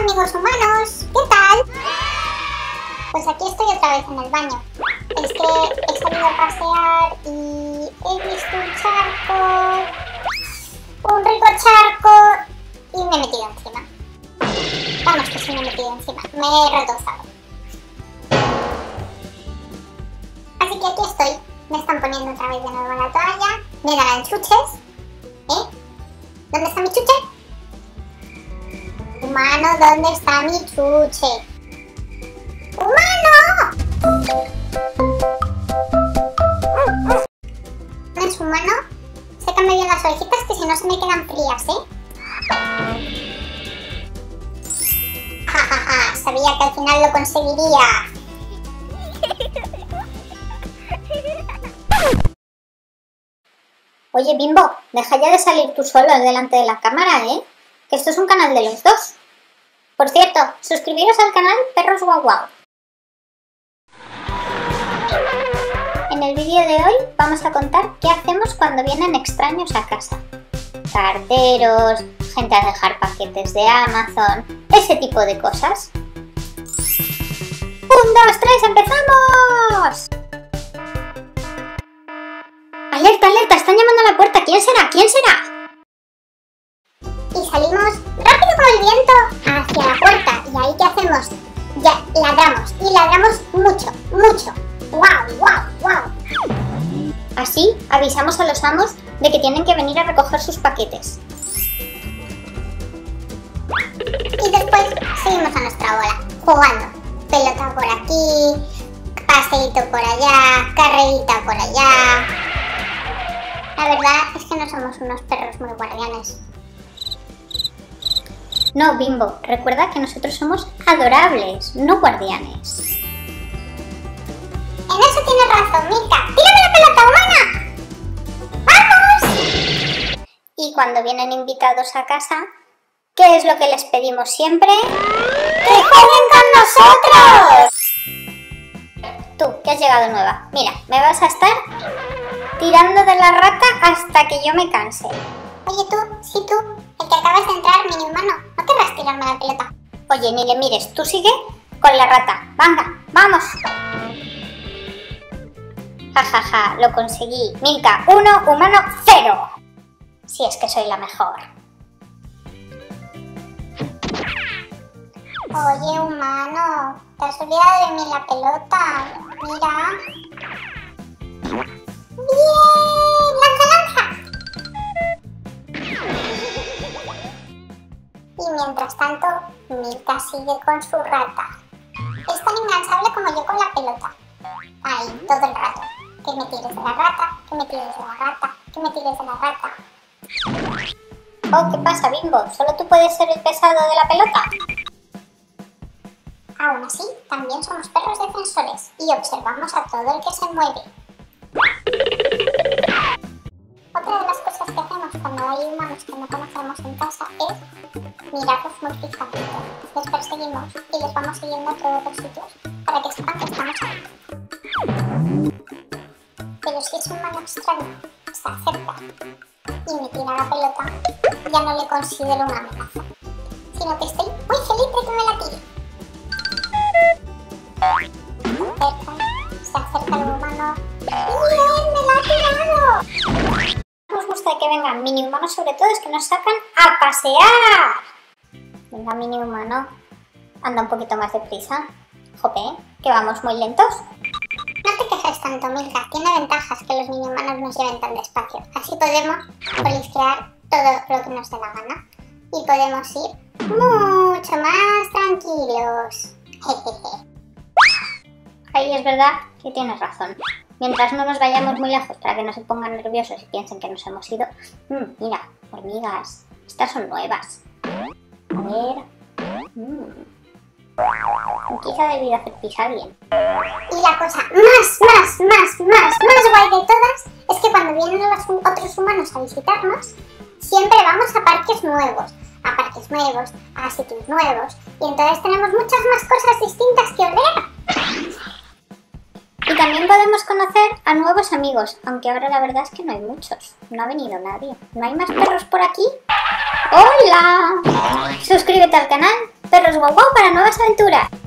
amigos humanos, ¿qué tal? Pues aquí estoy otra vez en el baño. Es que he salido a pasear y he visto un charco, un rico charco, y me he metido encima. Vamos, que sí me he metido encima, me he retozado. Así que aquí estoy, me están poniendo otra vez de nuevo la toalla, me darán chuches. ¿Dónde está mi chuche? Humano, ¿dónde está mi chuche? ¡Humano! ¿No es humano? Sécame bien las orejitas que si no se me quedan frías, Ja, sabía que al final lo conseguiría. Oye, Bimbo, deja ya de salir tú solo delante de la cámara, que esto es un canal de los dos. Por cierto, suscribiros al canal Perros Guau Guau. En el vídeo de hoy vamos a contar qué hacemos cuando vienen extraños a casa. Carteros, gente a dejar paquetes de Amazon, ese tipo de cosas. 1, 2, 3, ¡empezamos! ¡Alerta, alerta! ¡Están llamando a la puerta! ¿Quién será? ¿Quién será? Y salimos rápido como el viento hacia la puerta. ¿Y ahí qué hacemos? Ya ladramos. Y ladramos mucho, mucho. ¡Guau, guau, guau! Así avisamos a los amos de que tienen que venir a recoger sus paquetes. Y después seguimos a nuestra bola, jugando. Pelota por aquí, paseíto por allá, carrerita por allá. La verdad es que no somos unos perros muy guardianes. No, Bimbo, recuerda que nosotros somos adorables, no guardianes. En eso tienes razón, Milka. ¡Tírame la pelota, humana! ¡Vamos! Y cuando vienen invitados a casa, ¿qué es lo que les pedimos siempre? ¡Que jueguen con nosotros! Tú, que has llegado nueva. Mira, me vas a estar tirando de la rata hasta que yo me canse. Oye tú, sí tú, el que acabas de entrar, mini humano, ¿no querrás tirarme la pelota? Oye, ni le mires, tú sigue con la rata. Venga, vamos. Jajaja, lo conseguí. Milka 1, humano 0. Si es que soy la mejor. Oye, humano, te has olvidado de mí la pelota. Mira. ¡Bien! ¡Lanza, lanza! Y mientras tanto, Milka sigue con su rata. Es tan incansable como yo con la pelota. Ahí, todo el rato. Que me tires de la rata, que me tires de la rata, que me tires de la rata. Oh, ¿qué pasa, Bimbo? ¿Solo tú puedes ser el pesado de la pelota? Aún así, también somos perros defensores y observamos a todo el que se mueve. Otra de las cosas que hacemos cuando hay humanos que no conocemos en casa es mirarlos muy fijamente. Les perseguimos y les vamos siguiendo a todos los sitios para que sepan que estamos ahí. Pero si es un humano extraño, se acerca y me tira la pelota, ya no le considero una amenaza, sino que estoy muy feliz de que me la tire. Se acerca el humano. ¡Bien! ¡Me la ha tirado! Nos gusta que vengan mini humanos, sobre todo es que nos sacan a pasear. Venga, mini humano, anda un poquito más deprisa. Jope, que vamos muy lentos. No te quejes tanto, Milka. Tiene ventajas que los mini humanos nos lleven tan despacio. Así podemos polisquear todo lo que nos dé la gana. Y podemos ir mucho más tranquilos. Jejeje. Ahí es verdad que tienes razón. Mientras no nos vayamos muy lejos para que no se pongan nerviosos y piensen que nos hemos ido. Mira, hormigas. Estas son nuevas. A ver. Quizá debí hacer pisar bien. Y la cosa más guay de todas es que cuando vienen los otros humanos a visitarnos, siempre vamos a parques nuevos, a sitios nuevos, y entonces tenemos muchas más cosas distintas que ver. Y también podemos conocer a nuevos amigos, aunque ahora la verdad es que no hay muchos, no ha venido nadie. ¿No hay más perros por aquí? ¡Hola! Suscríbete al canal Perros Guau Guau para nuevas aventuras.